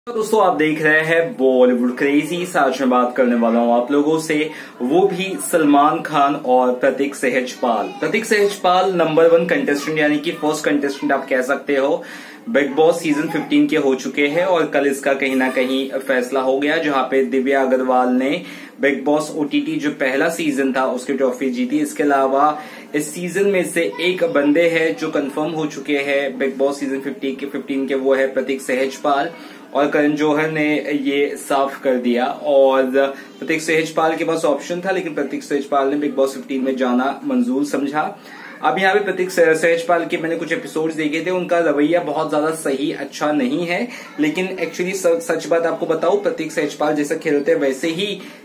तो दोस्तों आप देख रहे हैं बॉलीवुड क्रेजी। आज मैं बात करने वाला हूं आप लोगों से, वो भी सलमान खान और प्रतीक सहजपाल। प्रतीक सहजपाल नंबर 1 कंटेस्टेंट यानी कि फर्स्ट कंटेस्टेंट आप कह सकते हो। बिग बॉस सीजन 15 के हो चुके हैं और कल इसका कहीं ना कहीं फैसला हो गया, जहां पे दिव्या अग्रवाल ने बिग बॉस ओटीटी जो पहला सीजन था उसकी ट्रॉफी जीती। इसके अलावा इस सीजन में से एक बंदे हैं जो कंफर्म हो चुके हैं बिग बॉस सीजन 15 के, वो है प्रतीक सहजपाल। और करण जौहर ने ये साफ कर दिया और प्रतीक सहजपाल के पास ऑप्शन था, लेकिन प्रतीक सहजपाल ने बिग बॉस 15 में जाना मंजूर समझा। अब यहाँ पे प्रतीक सहजपाल के मैंने कुछ एपिसोड्स देखे थे, उनका रवैया बहुत ज्यादा सही अच्छा नहीं है, लेकिन एक्चुअली सच बात आपको बताऊं, प्रतीक सहजपाल जैसा खेलते हैं वैसे ही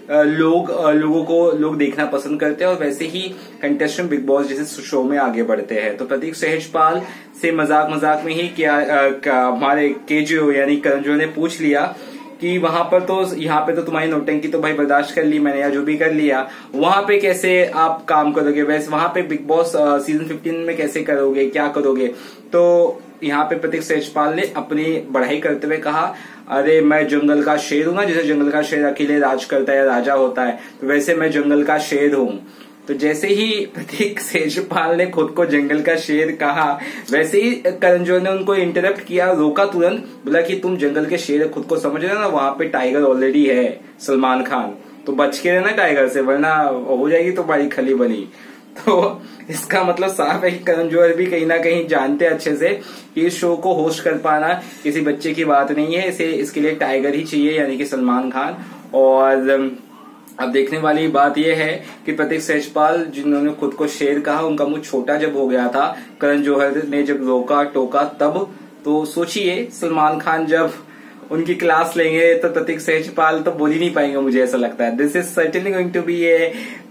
लोगों को देखना पसंद करते हैं और वैसे ही कंटेस्टेंट बिग बॉस जैसे शो में आगे बढ़ते हैं। तो प्रतीक सहजपाल से मजाक में ही हमारे केजीओ यानी करण जौहर ने पूछ लिया कि यहाँ पे तो तुम्हारी नौटंकी तो भाई बर्दाश्त कर ली मैंने, या जो भी कर लिया, वहां पे कैसे आप काम करोगे, वैसे वहां पे बिग बॉस सीजन 15 में कैसे करोगे, क्या करोगे। तो यहाँ पे प्रतीक सहजपाल ने अपनी बढ़ाई करते हुए कहा, अरे मैं जंगल का शेर हूं ना, जैसे जंगल का शेर अकेले राज करता है, राजा होता है, तो वैसे मैं जंगल का शेर हूं। तो जैसे ही प्रतीक सहजपाल ने खुद को जंगल का शेर कहा, वैसे ही करण जौहर ने उनको इंटरप्ट किया, रोका तुरंत, बोला कि तुम जंगल के शेर खुद को समझ रहे हो ना, वहां पे टाइगर ऑलरेडी है सलमान खान, तो बच के रहना टाइगर से, वरना हो जाएगी तुम्हारी खली बली। तो इसका मतलब साफ है कि करण जौहर भी कहीं ना कहीं जानते हैं अच्छे से कि इस शो को होस्ट कर पाना किसी बच्चे की बात नहीं है, इसके लिए टाइगर ही चाहिए यानी कि सलमान खान। और अब देखने वाली बात यह है कि प्रतीक सहजपाल जिन्होंने खुद को शेर कहा, उनका मुंह छोटा जब हो गया था करण जौहर ने जब रोका टोका तब, तो सोचिए सलमान खान जब उनकी क्लास लेंगे तो प्रतीक सहजपाल तो बोल ही नहीं पाएंगे, मुझे ऐसा लगता है। This is certainly going to be a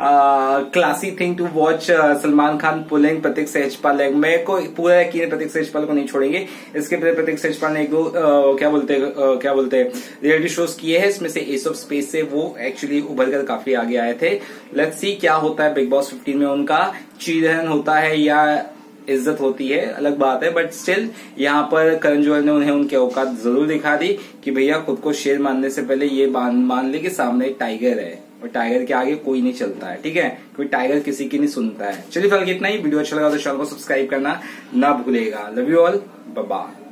classy thing to watch Salman Khan pulling Prateek Sahajpal. मेरे को पूरा यकीन है प्रतीक सहजपाल को नहीं छोड़ेंगे। इसके पहले प्रतीक सहजपाल ने एक दो क्या बोलते रियलिटी शोज किए हैं, इसमें से एस ऑफ स्पेस से वो एक्चुअली उभर कर काफी आगे आए थे। लेट्स सी क्या होता है बिग बॉस 15 में, उनका चीरहरण होता है या इज्जत होती है अलग बात है, बट स्टिल यहाँ पर करण जौहर ने उन्हें उनके औकात जरूर दिखा दी कि भैया खुद को शेर मानने से पहले ये मान ले कि सामने एक टाइगर है और टाइगर के आगे कोई नहीं चलता है, ठीक है, क्योंकि टाइगर किसी की नहीं सुनता है। चलिए फिलहाल इतना ही। वीडियो अच्छा लगा तो चैनल को सब्सक्राइब करना ना भूलेगा। Love you all, bye bye.